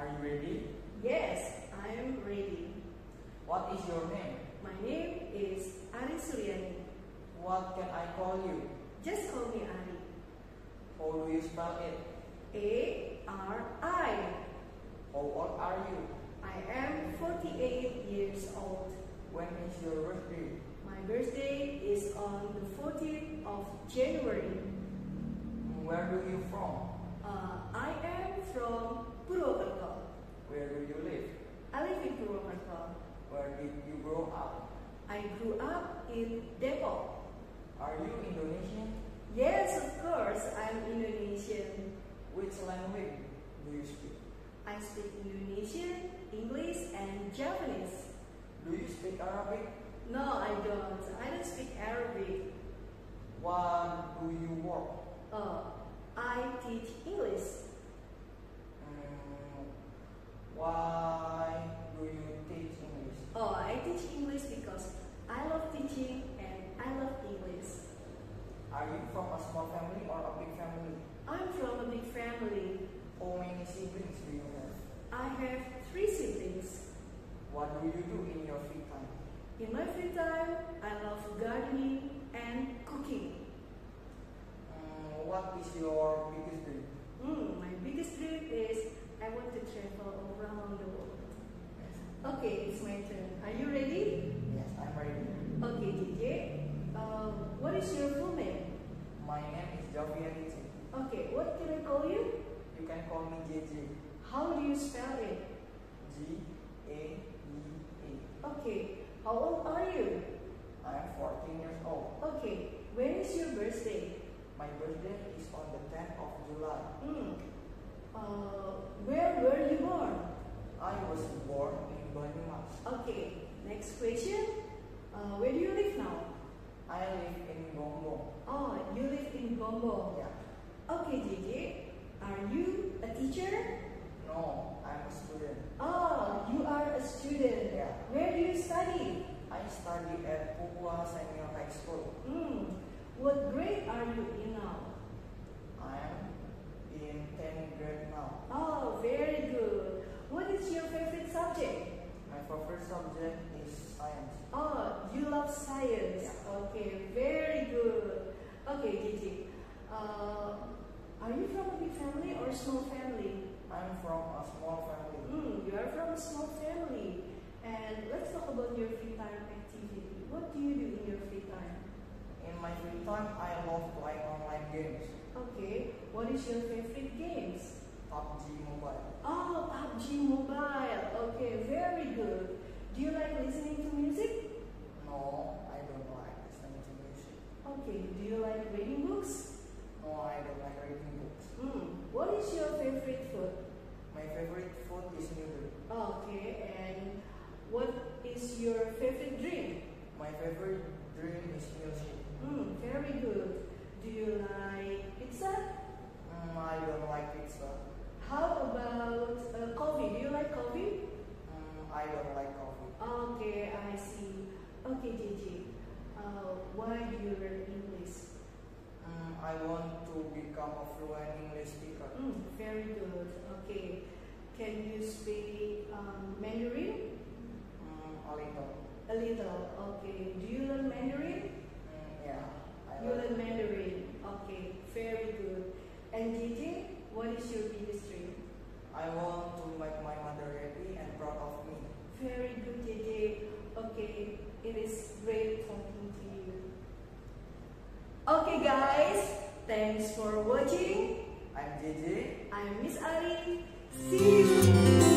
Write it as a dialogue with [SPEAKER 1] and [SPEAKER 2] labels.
[SPEAKER 1] Are you ready?
[SPEAKER 2] Yes, I am ready.
[SPEAKER 1] What is your name?
[SPEAKER 2] My name is Ari Suryani.
[SPEAKER 1] What can I call you?
[SPEAKER 2] Just call me Ari.
[SPEAKER 1] How do you spell it?
[SPEAKER 2] A-R-I.
[SPEAKER 1] How old are you?
[SPEAKER 2] I am 48 years old.
[SPEAKER 1] When is your birthday?
[SPEAKER 2] My birthday is on the 14th of January.
[SPEAKER 1] Where do you from?
[SPEAKER 2] I am from Purwokerto.
[SPEAKER 1] Where do you live?
[SPEAKER 2] I live in Purwokerto.
[SPEAKER 1] Where did you grow up?
[SPEAKER 2] I grew up in Depok.
[SPEAKER 1] Are you Indonesian?
[SPEAKER 2] Yes, of course, I'm Indonesian.
[SPEAKER 1] Which language do you speak?
[SPEAKER 2] I speak Indonesian, English, and Japanese.
[SPEAKER 1] Do you speak Arabic?
[SPEAKER 2] No, I don't. I don't speak Arabic.
[SPEAKER 1] What do you work?
[SPEAKER 2] I teach English.
[SPEAKER 1] Why do you teach English?
[SPEAKER 2] I teach English because I love teaching and I love English.
[SPEAKER 1] Are you from a small family or a big family?
[SPEAKER 2] I'm from a big family.
[SPEAKER 1] How many siblings do you have?
[SPEAKER 2] I have 3 siblings.
[SPEAKER 1] What do you do in your free time?
[SPEAKER 2] In my free time, I love gardening and cooking.
[SPEAKER 1] What is your biggest dream?
[SPEAKER 2] My biggest dream is I want to travel around the world. Okay, it's my turn. Are you ready?
[SPEAKER 1] Yes, I'm ready.
[SPEAKER 2] Okay, JJ. What is your full name?
[SPEAKER 1] My name is Javier.
[SPEAKER 2] Okay, what can I call you?
[SPEAKER 1] You can call me JJ.
[SPEAKER 2] How do you spell it?
[SPEAKER 1] G-A-E-A.
[SPEAKER 2] Okay, how old are you?
[SPEAKER 1] I am 14 years old.
[SPEAKER 2] Okay, when is your birthday?
[SPEAKER 1] My birthday is on the 10th of July.
[SPEAKER 2] Where were you born?
[SPEAKER 1] I was born in Banyumas.
[SPEAKER 2] Okay, next question. Where do you live now?
[SPEAKER 1] I live in Gombong.
[SPEAKER 2] Oh, you live in Gombong.
[SPEAKER 1] Yeah.
[SPEAKER 2] Okay, JJ. Are you a teacher?
[SPEAKER 1] No, I'm a student.
[SPEAKER 2] Oh, you are a student.
[SPEAKER 1] Yeah.
[SPEAKER 2] Where do you study?
[SPEAKER 1] I study at Pupua Senior High School.
[SPEAKER 2] What grade are you in now?
[SPEAKER 1] I am in 10th grade now.
[SPEAKER 2] Oh, very good. What is your favorite subject?
[SPEAKER 1] My favorite subject is science.
[SPEAKER 2] Oh, you love science.
[SPEAKER 1] Yeah.
[SPEAKER 2] Okay, very good. Okay, Gigi. Are you from a big family or a small family?
[SPEAKER 1] I'm from a small family.
[SPEAKER 2] You are from a small family. And let's talk about your free time activity. What do you do in your free time?
[SPEAKER 1] In my free time, I love playing online games.
[SPEAKER 2] Okay, what is your favorite games?
[SPEAKER 1] PUBG Mobile.
[SPEAKER 2] Oh, PUBG Mobile. Okay, very good. Do you like listening to music?
[SPEAKER 1] No, I don't like listening to music.
[SPEAKER 2] Okay, do you like reading books?
[SPEAKER 1] No, I don't like reading books.
[SPEAKER 2] What is your favorite food?
[SPEAKER 1] My favorite food is noodle.
[SPEAKER 2] Okay, and what is your favorite drink?
[SPEAKER 1] My favorite drink is milkshake.
[SPEAKER 2] Very good. Do you like pizza?
[SPEAKER 1] I don't like pizza.
[SPEAKER 2] How about coffee? Do you like coffee?
[SPEAKER 1] I don't like coffee.
[SPEAKER 2] Okay, I see. Okay, Gigi. Why do you learn English?
[SPEAKER 1] I want to become a fluent English speaker.
[SPEAKER 2] Very good. Okay. Can you speak Mandarin?
[SPEAKER 1] A little.
[SPEAKER 2] A little. Okay. Do you learn Mandarin?
[SPEAKER 1] Yeah.
[SPEAKER 2] You learn Mandarin. Okay. Very good. And Gigi, what is your biggest dream?
[SPEAKER 1] I want to make my mother happy and proud of me.
[SPEAKER 2] Very good, Gigi. Okay. It is great talking to you. Okay, guys. Thanks for watching.
[SPEAKER 1] I'm JJ.
[SPEAKER 2] I'm Miss Ari. See you.